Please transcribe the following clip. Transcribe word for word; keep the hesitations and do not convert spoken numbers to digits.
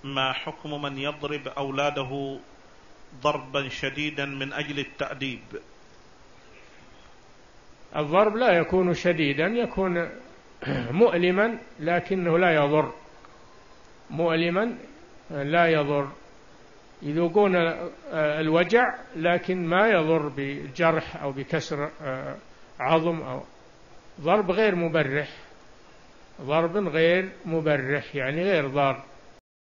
ما حكم من يضرب أولاده ضربا شديدا من أجل التأديب؟ الضرب لا يكون شديدا، يكون مؤلما لكنه لا يضر، مؤلما لا يضر، يذوقون الوجع لكن ما يضر بجرح أو بكسر عظم، أو ضرب غير مبرح، ضرب غير مبرح يعني غير ضار.